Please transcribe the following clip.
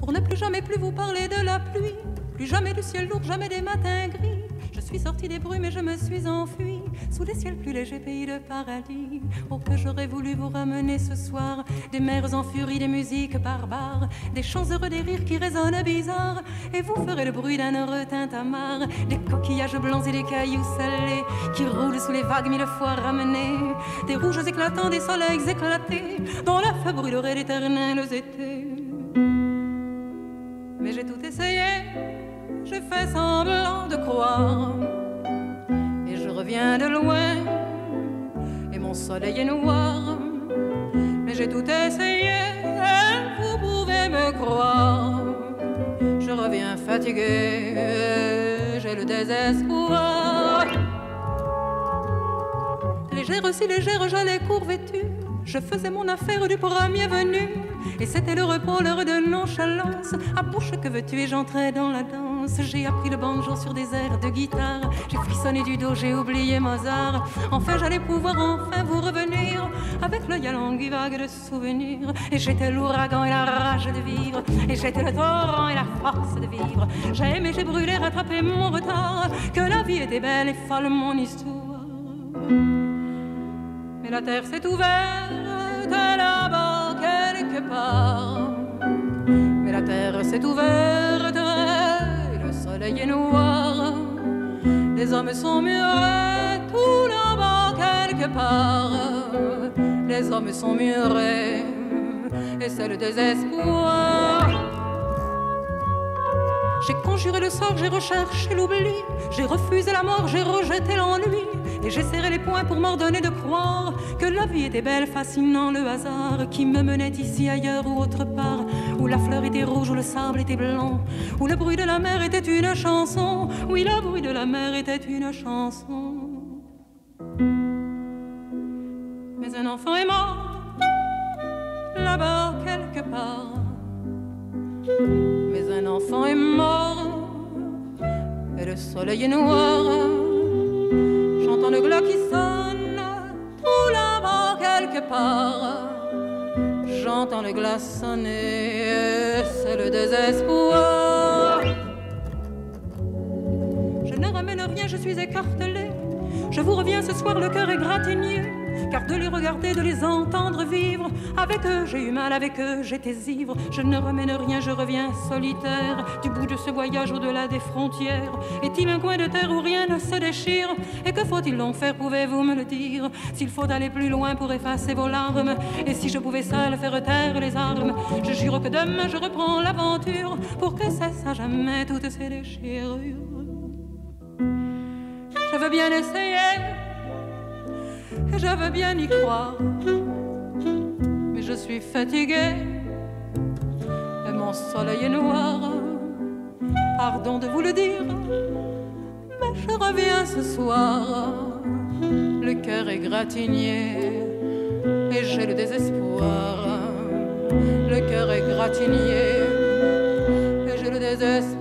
pour ne plus jamais plus vous parler de la pluie, plus jamais du ciel lourd, jamais des matins gris. Je suis sortie des brumes et je me suis enfuie sous les ciels plus légers, pays de paradis. Oh, que j'aurais voulu vous ramener ce soir des mers en furie, des musiques barbares, des chants heureux, des rires qui résonnent bizarres. Et vous ferez le bruit d'un heureux tintamarre, des coquillages blancs et des cailloux salés qui roulent sous les vagues mille fois ramenés, des rouges éclatants, des soleils éclatés dont la feu brûlerait d'éternels étés. Mais j'ai tout essayé, j'ai fait semblant de croire, et je reviens de loin, et mon soleil est noir. Mais j'ai tout essayé, et vous pouvez me croire, je reviens fatigué, j'ai le désespoir. Légère, si légère, j'allais court vêtue, je faisais mon affaire du premier venu, et c'était le repos, l'heure de nonchalance. À bouche que veux-tu, et j'entrais dans la danse. J'ai appris le banjo sur des airs de guitare, j'ai frissonné du dos, j'ai oublié Mozart. Enfin j'allais pouvoir enfin vous revenir avec l'œil à langue vague de souvenirs. Et j'étais l'ouragan et la rage de vivre, et j'étais le torrent et la force de vivre. J'ai aimé, j'ai brûlé, rattrapé mon retard, que la vie était belle et folle mon histoire. Mais la terre s'est ouverte là-bas quelque part. Mais la terre s'est ouverte et le soleil est noir. Les hommes sont murés tout là-bas quelque part. Les hommes sont murés et c'est le désespoir. J'ai conjuré le sort, j'ai recherché l'oubli, j'ai refusé la mort, j'ai rejeté l'ennui, et j'ai serré les poings pour m'ordonner de croire que la vie était belle, fascinant le hasard qui me menait ici, ailleurs ou autre part, où la fleur était rouge, où le sable était blanc, où le bruit de la mer était une chanson. Oui, le bruit de la mer était une chanson. Mais un enfant est mort là-bas quelque part. Mais un enfant est mort et le soleil est noir. J'entends le glas qui sonne tout là-bas quelque part. J'entends le glas sonner et c'est le désespoir. Je ne ramène rien, je suis écartelée. Je vous reviens ce soir, le cœur égratigné, car de les regarder, de les entendre vivre, avec eux j'ai eu mal, avec eux j'étais ivre. Je ne remène rien, je reviens solitaire du bout de ce voyage au-delà des frontières. Est-il un coin de terre où rien ne se déchire? Et que faut-il donc faire, pouvez-vous me le dire? S'il faut aller plus loin pour effacer vos larmes, et si je pouvais seul faire taire les armes, je jure que demain je reprends l'aventure pour que cessent à jamais toutes ces déchirures. Je veux bien essayer, je veux bien y croire, mais je suis fatiguée et mon soleil est noir. Pardon de vous le dire, mais je reviens ce soir, le cœur égratigné et j'ai le désespoir. Le cœur égratigné et j'ai le désespoir.